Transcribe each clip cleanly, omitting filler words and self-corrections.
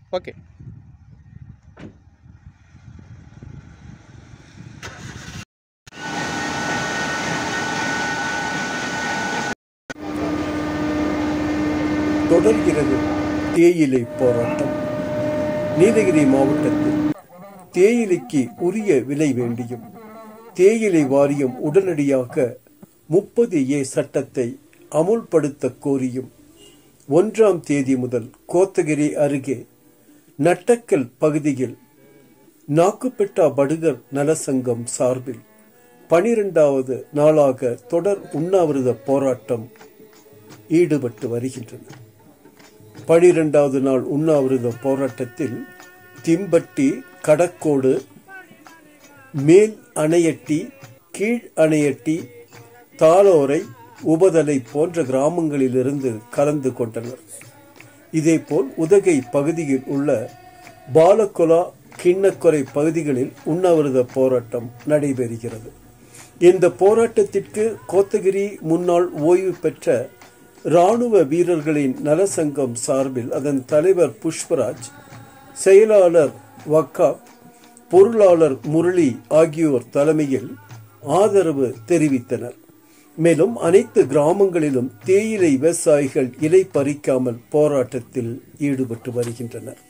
Okay. தொடர்கிறது தேயிலை போராட்டம். நீலகிரி மாவட்டத்தில் தேயிலைக்கு உரிய விலை வேண்டியும் தேயிலை வாரியம் உடனடியாக 30A சட்டத்தை அமுல்படுத்த கோரியும் 1ஆம் தேதி முதல் கோத்தகிரி அருகே நட்டக்கல் பகுதியில் நாக்குப்பெட்டா படுகர் நலசங்கம் சார்பில் 12வது நாளாக தொடர் உண்ணாவிரத போராட்டம் ஈடுபட்டு வருகின்றனர். 12வது நாள் உண்ணாவிரத போராட்டத்தில் திம்பட்டி, கடக்கோடு, மேல் அணையட்டி, கீழ் அணையட்டி, தாளோரை, உபதலை போன்ற கிராமங்களிலிருந்து கலந்து கொண்டனர். இதேபோல் உதகை பகுதியில் உள்ள பாலகொலா, கிண்ணக்கொரை பகுதிகளில் உண்ணாவிரத போராட்டம் நடைபெறுகிறது. இந்த போராட்டத்திற்கு கோத்தகிரி முன்னாள் ஓய்வு பெற்ற இராணுவ வீரர்களின் நலசங்கம் சார்பில் அதன் தலைவர் புஷ்பராஜ், செயலாளர் வக்காப், பொருளாளர் முரளி ஆகியோர் தலைமையில் ஆதரவு தெரிவித்தனர். மேலும் அனைத்து கிராமங்களிலும் தேயிலை விவசாயிகள் இலை பறிக்காமல் போராட்டத்தில் ஈடுபட்டு வருகின்றனர்.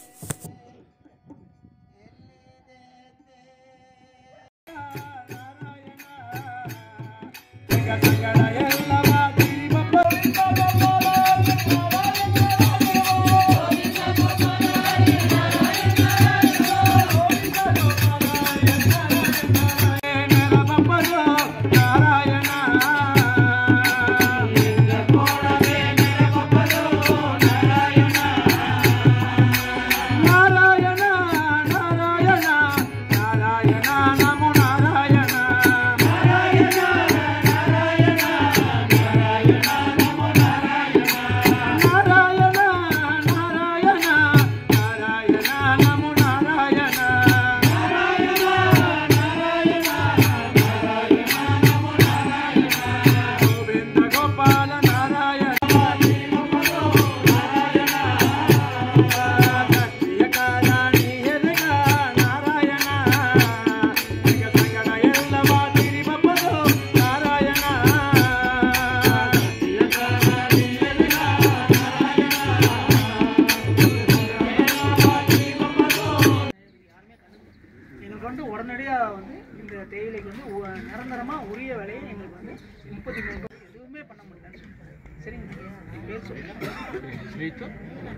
உடனடியாக இந்த தேயிலைக்கு நிரந்தரமாக உரிய விலையை எங்களுக்கு 33 எதுவுமே பண்ண முடியலன்னு சொல்லுங்கள். சரிங்க, பேர் சொல்லுங்கள். எங்களுக்கு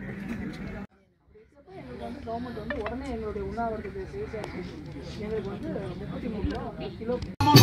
கவர்மெண்ட் உடனே எங்களுடைய உண்ணாவிரதத்தை செய்தாச்சு. எங்களுக்கு 33 ரூபா கிலோ.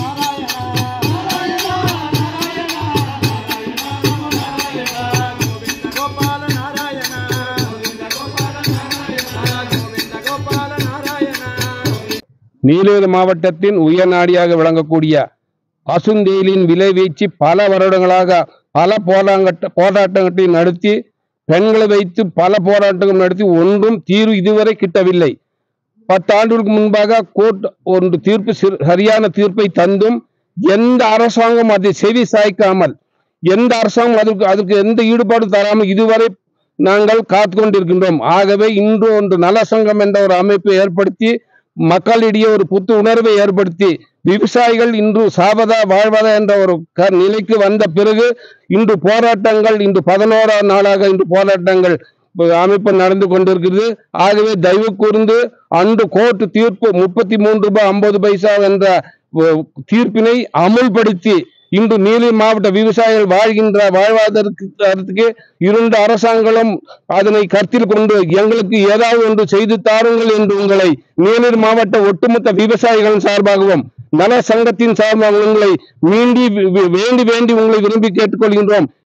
நீலகிரி மாவட்டத்தின் உயர்நாடியாக விளங்கக்கூடிய பசுந்தேயிலின் விலை வீழ்ச்சி பல வருடங்களாக பல போராட்டங்களை நடத்தி, பெண்களை வைத்து பல போராட்டங்கள் நடத்தி ஒன்றும் தீர்வு இதுவரை கிட்டவில்லை. 10 ஆண்டுகளுக்கு முன்பாக கோர்ட் ஒரு தீர்ப்பு, சரியான தீர்ப்பை தந்தும் எந்த அரசாங்கம் அதை செவி சாய்க்காமல், எந்த அரசாங்கம் அதுக்கு எந்த ஈடுபாடு தராமல் இதுவரை நாங்கள் காத்து கொண்டிருக்கின்றோம். ஆகவே இன்று ஒன்று நலசங்கம் என்ற ஒரு அமைப்பை ஏற்படுத்தி மக்களிடையே ஒரு புத்து உணர்வை ஏற்படுத்தி விவசாயிகள் இன்று சாவதா வாழ்வதா என்ற ஒரு நிலைக்கு வந்த பிறகு இன்று போராட்டங்கள், இன்று 11ஆம் நாளாக இன்று போராட்டங்கள் அமைப்பு நடந்து கொண்டிருக்கிறது. ஆகவே தயவு கூர்ந்து அன்று கோர்ட் தீர்ப்பு 33 ரூபாய் 50 பைசா என்ற தீர்ப்பினை அமுல்படுத்தி இன்று நீலகிரி மாவட்ட விவசாயிகள் வாழ்வதற்கு 2 அரசாங்கங்களும் அதனை கருத்தில் கொண்டு எங்களுக்கு ஏதாவது ஒன்று செய்து தாருங்கள் என்று உங்களை நீலகிரி மாவட்ட ஒட்டுமொத்த விவசாயிகளின் சார்பாகவும் நல சங்கத்தின் சார்பாக உங்களை வேண்டி உங்களை விரும்பி கேட்டுக்கொள்கின்றோம்.